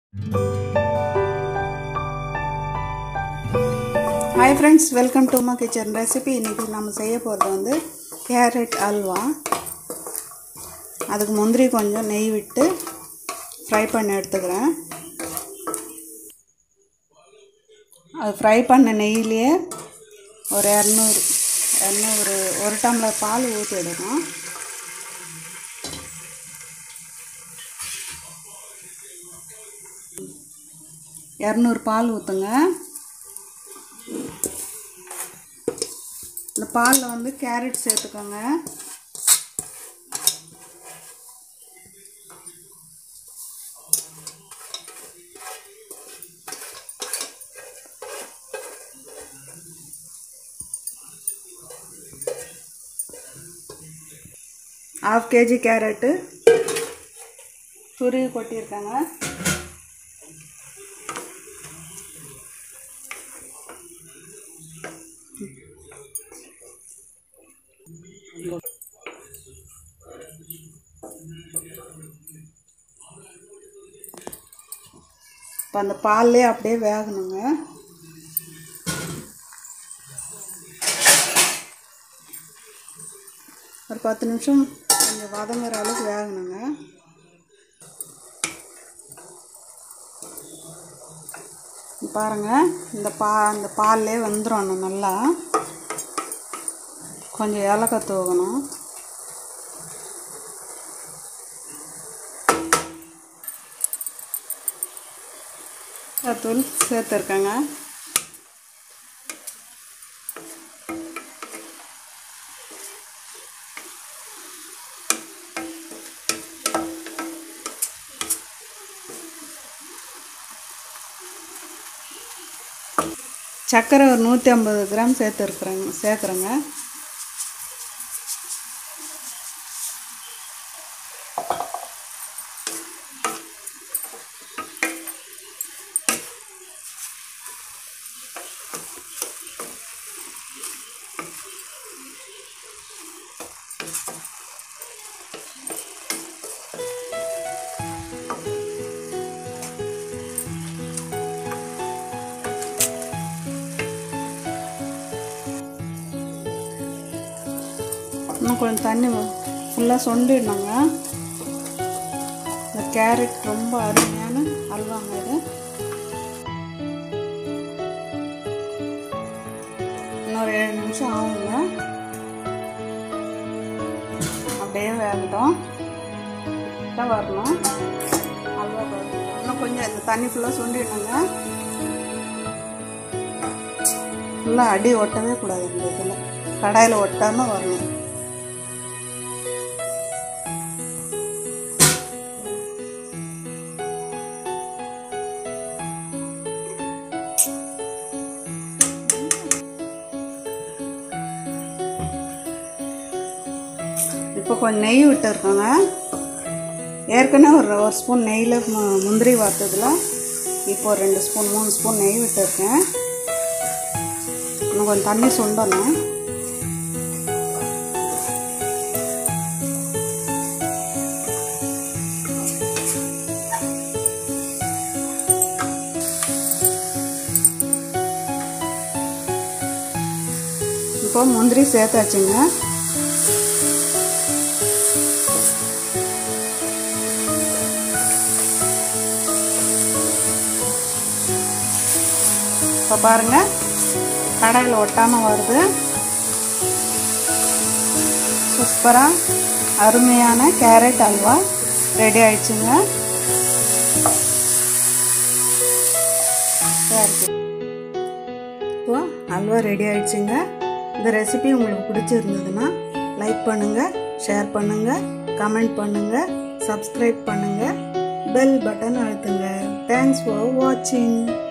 Hi friends, welcome to my kitchen recipe. இன்னைக்கு நம்ம செய்ய போறது வந்து கேரட் அல்வா. அதுக்கு முந்திரி கொஞ்சம் நெய் விட்டு ஃப்ரை பண்ணி எடுத்துக்கிறேன். அது ஃப்ரை பண்ண நெய்யிலேயே ஒரு 200 ஒரு டம்ளர் பால் ஊற்றிடணும். பால் ஊற்றுங்க. இந்த பாலில் வந்து கேரட் சேர்த்துக்கோங்க. ½ kg கேரட்டு துருவி கொட்டியிருக்காங்க. இப்போ அந்த பால்லே அப்படியே வேகணுங்க. ஒரு 10 நிமிஷம் கொஞ்சம் வதங்குற அளவுக்கு வேகணுங்க. பாருங்கள், இந்த பால்லே வந்துடணும். நல்லா கொஞ்சம் ஏலக்காய் தூவணும். தூள் சேர்த்துருக்கேங்க. சர்க்கரை ஒரு 150 கிராம் சேர்க்குறேங்க. இன்னும் கொஞ்சம் தண்ணி ஃபுல்லாக சொண்டிடணுங்க. இந்த கேரட் ரொம்ப அருமையான அல்வாங்க இது. இன்னொரு 7 நிமிஷம் ஆகுங்க. அப்படியே வேகட்டும். கிட்ட வரணும் அல்வா. இன்னும் கொஞ்சம் இந்த தண்ணி ஃபுல்லாக சொண்டிடணுங்க. ஃபுல்லாக அடி ஒட்டவே கூடாது. இந்த இதில் கடாயில் ஒட்டாமல் வரணும். இப்போ கொஞ்சம் நெய் விட்டுருக்கோங்க. ஏற்கனவே ஒரு ஸ்பூன் நெய்யில் முந்திரி வறுத்ததில் இப்போ 2 ஸ்பூன் 3 ஸ்பூன் நெய் விட்டுருக்கேன். இன்னும் கொஞ்சம் தண்ணி சுண்டணும். இப்போ முந்திரி சேர்த்தாச்சுங்க. இப்போ பாருங்கள், கடாயில் ஒட்டாமல் வருது. சூப்பராக அருமையான கேரட் அல்வா ரெடி ஆயிடுச்சுங்க. இப்போ அல்வா ரெடி ஆயிடுச்சுங்க. இந்த ரெசிபி உங்களுக்கு பிடிச்சிருந்ததுன்னா லைக் பண்ணுங்கள், ஷேர் பண்ணுங்கள், கமெண்ட் பண்ணுங்கள், சப்ஸ்கிரைப் பண்ணுங்கள், பெல் பட்டன் அழுத்துங்க. தேங்க்ஸ் ஃபார் வாட்சிங்.